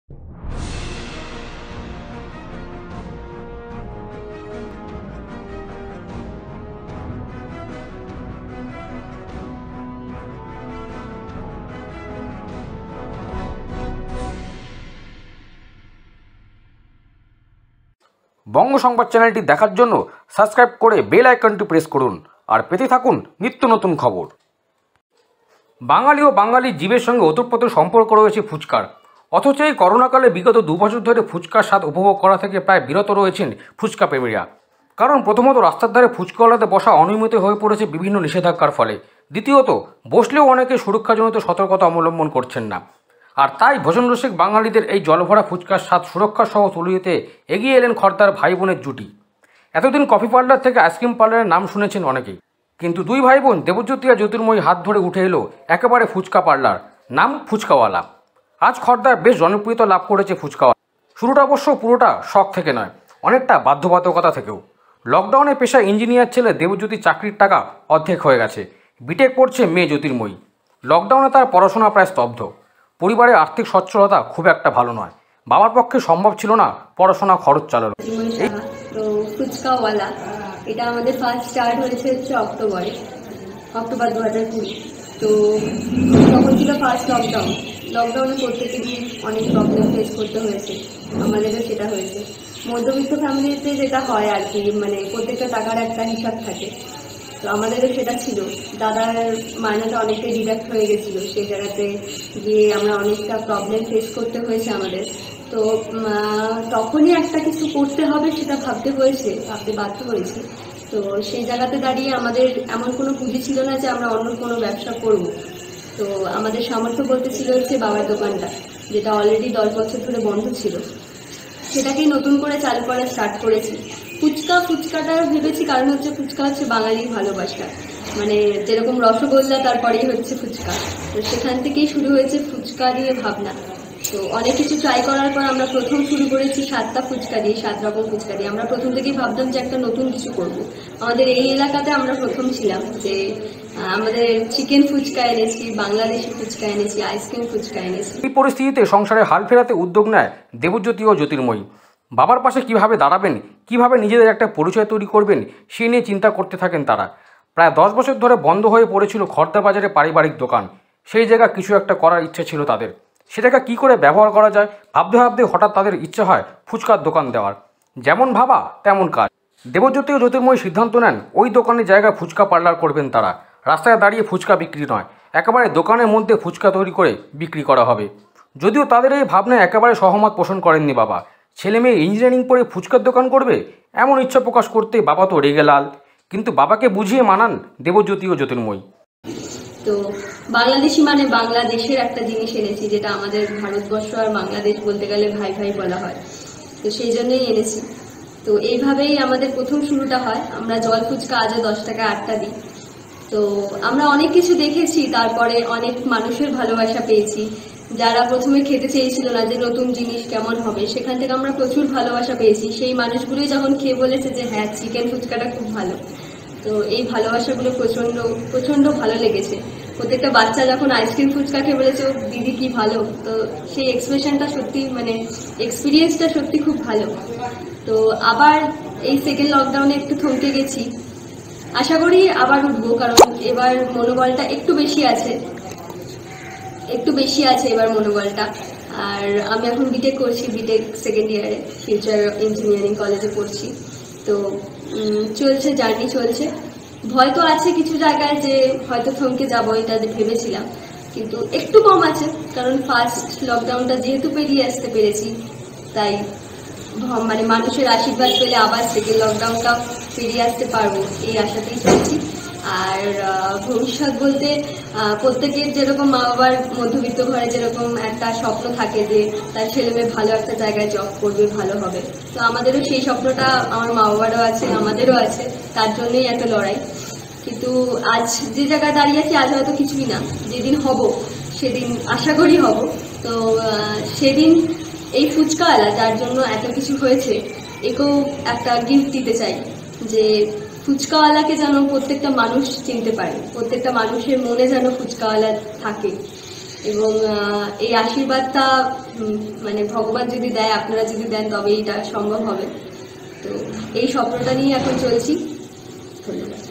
বঙ্গ সংবাদ চ্যানেলটি দেখার জন্য সাবস্ক্রাইব করে বেল আইকনটি প্রেস করুন আর পেতে থাকুন নিত্য নতুন খবর। বাঙালি ও বাঙালির জীবের সঙ্গে ওতপ্রোত সম্পর্ক রয়েছে ফুচকার, অথচ এই করোনাকালে বিগত 2 বছর ধরে ফুচকার স্বাদ উপভোগ করা থেকে প্রায় বিরত রয়েছেন ফুচকা প্রেমীরা। কারণ প্রথমত রাস্তার ধারে ফুচকাওয়ালাতে বসা অনিয়মিত হয়ে পড়েছে বিভিন্ন নিষেধাজ্ঞার ফলে, দ্বিতীয়ত বসলেও অনেকে সুরক্ষাজনিত সতর্কতা অবলম্বন করছেন না। আর তাই ভোজনরসিক বাঙালিদের এই জলভরা ফুচকার স্বাদ সুরক্ষা সহ তুলে দিতে এগিয়ে এলেন খর্দার ভাই বোনের জুটি। এতদিন কফি পার্লার থেকে আইসক্রিম পার্লারের নাম শুনেছেন অনেকেই, কিন্তু দুই ভাই বোন দেবজ্যোতি আর জ্যোতির্ময়ী হাত ধরে উঠে এলো একেবারে ফুচকা পার্লার, নাম ফুচকাওয়ালা। আজ খর্দার বেশ জনপ্রিয়তা লাভ করেছে ফুচকাওয়ালা। শুরুটা অবশ্য পুরোটা শখ থেকে নয়, অনেকটা বাধ্যবাধকতা থেকেও। লকডাউনে পেশা ইঞ্জিনিয়ার ছেলে দেবজ্যোতির চাকরির টাকা অর্ধেক হয়ে গেছে, বিটেক পড়ছে মেয়ে জ্যোতির্ময়ী। লকডাউনে তার পড়াশোনা প্রায় স্তব্ধ। পরিবারের আর্থিক সচ্ছলতা খুব একটা ভালো নয়, বাবার পক্ষে সম্ভব ছিল না পড়াশোনা খরচ চালানো। তো ফুচকাওয়ালা এটা আমাদের ফার্স্ট স্টার্ট হয়েছে অক্টোবর 2020। তো তখন ছিল ফার্স্ট লকডাউনে প্রত্যেকে দিন অনেক প্রবলেম ফেস করতে হয়েছে, আমাদেরও সেটা হয়েছে। মধ্যবিত্ত ফ্যামিলিতে যেটা হয় আর কি, মানে প্রত্যেকটা টাকার একটা হিসাব থাকে, তো আমাদেরও সেটা ছিল। দাদার মাইনেটা অনেকটাই ডিডাক্ট হয়ে গেছিলো, সেই জায়গাতে গিয়ে আমরা অনেকটা প্রবলেম ফেস করতে হয়েছে আমাদের। তো তখনই একটা কিছু করতে হবে সেটা ভাবতে বাধ্য হয়েছি। তো সেই জায়গাতে দাঁড়িয়ে আমাদের এমন কোনো পুঁজি ছিল না যে আমরা অন্য কোনো ব্যবসা করব। তো আমাদের সামর্থ্য বলতে ছিল হচ্ছে বাবার দোকানটা, যেটা অলরেডি 10 বছর ধরে বন্ধ ছিল, সেটাকেই নতুন করে চালু করা স্টার্ট করেছি। ফুচকাটা ভেবেছি কারণ হচ্ছে ফুচকা হচ্ছে বাঙালির ভালোবাসা, মানে যেরকম রসগোল্লা তারপরেই হচ্ছে ফুচকা। তো সেখান থেকেই শুরু হয়েছে ফুচকা দিয়ে ভাবনা। তো অনেক কিছু ট্রাই করার পর আমরা প্রথম শুরু করেছি 7 রকম ফুচকা দিয়ে। আমরা প্রথম থেকেই ভাবতাম যে একটা নতুন কিছু করব। আমাদের এই এলাকাতে আমরা প্রথম ছিলাম যে আমাদের চিকেন ফুচকা এনেছি, বাংলাদেশি ফুচকা এনেছি, আইসক্রিম ফুচকা এনেছি। এই পরিস্থিতিতে সংসারে হাল ফেরাতে উদ্যোগ নেয় দেবজ্যোতি ও জ্যোতির্ময়ী। বাবার পাশে কিভাবে দাঁড়াবেন, কিভাবে নিজেদের একটা পরিচয় তৈরি করবেন, সে নিয়ে চিন্তা করতে থাকেন তারা। প্রায় 10 বছর ধরে বন্ধ হয়ে পড়েছিল খর্দা বাজারে পারিবারিক দোকান, সেই জায়গা কিছু একটা করার ইচ্ছে ছিল তাদের। সেটাকে কী করে ব্যবহার করা যায় ভাবতে ভাবতে হঠাৎ তাদের ইচ্ছে হয় ফুচকার দোকান দেওয়ার। যেমন ভাবা তেমন কাজ। দেবজ্যোতি ও জ্যোতির্ময়ী সিদ্ধান্ত নেন ওই দোকানের জায়গায় ফুচকা পার্লার করবেন তারা। রাস্তায় দাঁড়িয়ে ফুচকা বিক্রি নয়, একেবারে দোকানের মধ্যে ফুচকা তৈরি করে বিক্রি করা হবে। যদিও তাদের এই ভাবনায় একেবারে সহমত পোষণ করেননি বাবা। ছেলে মেয়ে ইঞ্জিনিয়ারিং পড়ে ফুচকার দোকান করবে এমন ইচ্ছা প্রকাশ করতে বাবা তো রেগে লাল, কিন্তু বাবাকে বুঝিয়ে মানান দেবজ্যোতি ও জ্যোতির্ময়ী। তো বাংলাদেশি মানে বাংলাদেশের একটা জিনিস এনেছি, যেটা আমাদের ভারতবর্ষ আর বাংলাদেশ বলতে গেলে ভাই ভাই বলা হয়, তো সেই জন্যই এনেছি। তো এইভাবেই আমাদের প্রথম শুরুটা হয়। আমরা জল ফুচকা আজও 10 টাকা 8টা দিই। তো আমরা অনেক কিছু দেখেছি, তারপরে অনেক মানুষের ভালোবাসা পেয়েছি। যারা প্রথমে খেতে চেয়েছিল না যে নতুন জিনিস কেমন হবে, সেখান থেকে আমরা প্রচুর ভালোবাসা পেয়েছি। সেই মানুষগুলোই যখন খেয়ে বলেছে যে হ্যাঁ চিকেন ফুচকাটা খুব ভালো, তো এই ভালোবাসাগুলো প্রচণ্ড প্রচণ্ড ভালো লেগেছে। প্রত্যেকটা বাচ্চা যখন আইসক্রিম ফুচকা খেয়ে বলেছে ও দিদি কি ভালো, তো সেই এক্সপ্রেশনটা সত্যি, মানে এক্সপিরিয়েন্সটা সত্যি খুব ভালো। তো আবার এই সেকেন্ড লকডাউনে একটু থমকে গেছি, আশা করি আবার উঠবো, কারণ এবার মনোবলটা একটু বেশি আছে এবার মনোবলটা। আর আমি এখন বিটেক করছি, বিটেক সেকেন্ড ইয়ারে ফিউচার ইঞ্জিনিয়ারিং কলেজে পড়ছি। তো চলছে, জার্নি চলছে। ভয় তো আছে কিছু জায়গায় যে হয়তো থমকে যাবো, এটা ভেবেছিলাম, কিন্তু একটু কম আছে, কারণ ফার্স্ট লকডাউনটা যেহেতু পেরিয়ে আসতে পেরেছি, তাই মানে মানুষের আশীর্বাদ পেলে আবার সেকেন্ড লকডাউনটা পেরিয়ে আসতে পারবো এই আশাতেই চলছি। আর ভবিষ্যৎ বলতে প্রত্যেকের যেরকম মা বাবার মধ্যবিত্ত ঘরে যেরকম একটা স্বপ্ন থাকে যে তার ছেলে মেয়ে ভালো একটা জায়গায় জব করবে, ভালো হবে, তো আমাদেরও সেই স্বপ্নটা, আমার মা বাবারও আছে, আমাদেরও আছে, তার জন্যই একটা লড়াই। কিন্তু আজ যে জায়গায় দাঁড়িয়ে আছি, আজ হয়তো কিছুই না, যেদিন হব সেদিন আশা করি হব। তো সেদিন এই ফুচকাওয়ালা যার জন্য এত কিছু হয়েছে, একেও একটা গিফট দিতে চাই, যে ফুচকাওয়ালাকে যেন প্রত্যেকটা মানুষ চিনতে পারে, প্রত্যেকটা মানুষের মনে যেন ফুচকাওয়ালা থাকে। এবং এই আশীর্বাদটা মানে ভগবান যদি দেয়, আপনারা যদি দেন, তবে এটা সম্ভব হবে। তো এই স্বপ্নটা নিয়ে এখন চলছি। ধন্যবাদ।